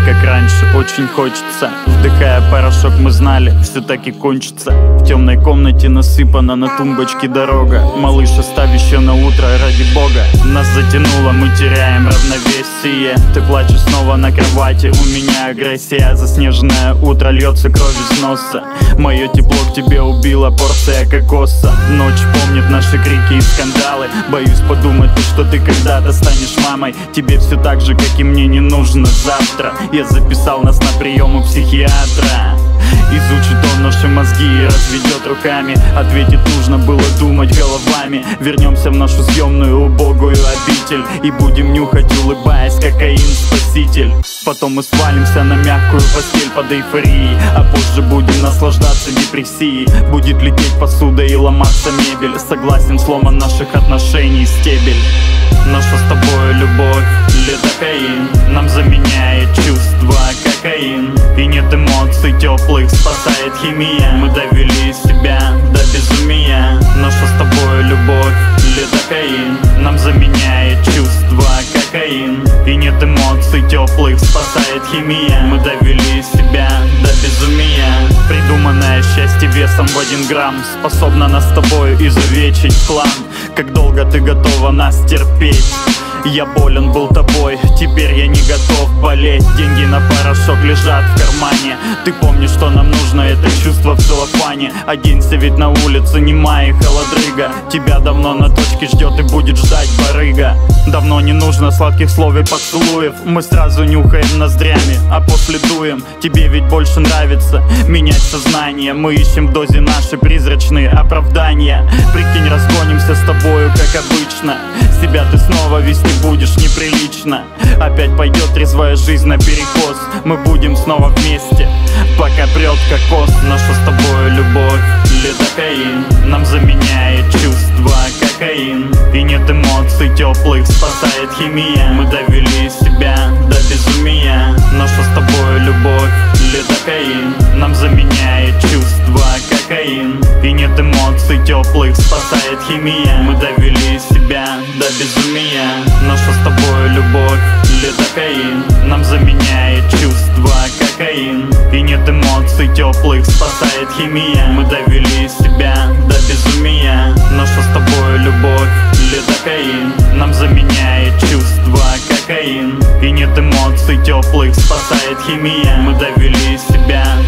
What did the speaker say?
как раньше, очень хочется. Вдыхая порошок, мы знали, все таки кончится. В темной комнате насыпана на тумбочке дорога. Малыш, оставь еще на утро, ради бога. Нас затянуло, мы теряем равновесие. Ты плачешь снова на кровати, у меня агрессия. Заснеженное утро, льется кровь из носа. Мое тепло к тебе убило порция кокоса. Ночь помнит наши крики и скандалы. Боюсь подумать, что ты когда-то станешь мамой. Тебе все так же, как и мне, не нужно завтра. Я записал нас на прием у психиатра. Изучит он наши мозги и разведет руками. Ответит, нужно было думать головами. Вернемся в нашу съемную убогую обитель и будем нюхать, улыбаясь, кокаин-спаситель. Потом мы свалимся на мягкую постель под эйфорией, а позже будем наслаждаться депрессией. Будет лететь посуда и ломаться мебель. Согласен, сломан наших отношений стебель. Наша с тобой любовь лидокаин нам заменяет чувства кокаин. И нет эмоций теплых, спасает химия. Мы довели себя до безумия. Наша с тобой любовь лидокаин нам заменяет чувства кокаин. И нет эмоций теплых, спасает химия. Мы довели себя до безумия. Придуманное счастье весом в 1 грамм способно нас с тобой изувечить в хлам. Как долго ты готова нас терпеть? Я болен был тобой, теперь я не готов болеть. Деньги на порошок лежат в кармане. Ты помнишь, что нам нужно, это чувство в целлофане. Оденься, ведь на улице немая холодрыга. Тебя давно на точке ждет и будет ждать барыга. Давно не нужно сладких слов и поцелуев. Мы сразу нюхаем ноздрями, а после дуем. Тебе ведь больше нравится менять сознание. Мы ищем в дозе наши призрачные оправдания. Прикинь, разгонимся с тобою, как обычно. Себя ты снова вести будешь неприлично. Опять пойдет трезвая жизнь наперекос. Мы будем снова вместе, пока прет кокос. Наша с тобой любовь лидокаин нам заменяет чувства кокаин. И нет эмоций теплых, спасает химия. Мы довели себя до безумия. Наша с тобой любовь лидокаин нам заменяет чувства кокаин. И нет эмоций теплых, спасает химия. Мы довели себя до безумия. Наша с тобой любовь лидокаин нам заменяет чувства кокаин. И нет эмоций теплых, спасает химия. Мы довели себя до безумия. Наша с тобой любовь лидокаин нам заменяет чувства кокаин. И нет эмоций теплых, спасает химия. Мы довели себя